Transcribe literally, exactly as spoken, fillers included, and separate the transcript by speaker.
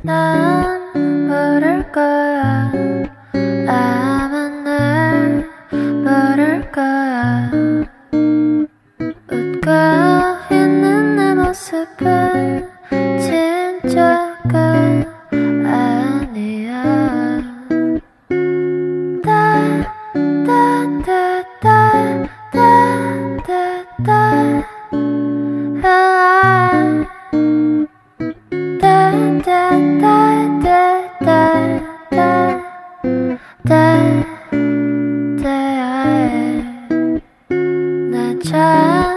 Speaker 1: 난 모를 거야. 아마 날 모를 거야. 웃고 있는 내 모습은 진짜가 아니야. 따따따따따따따 나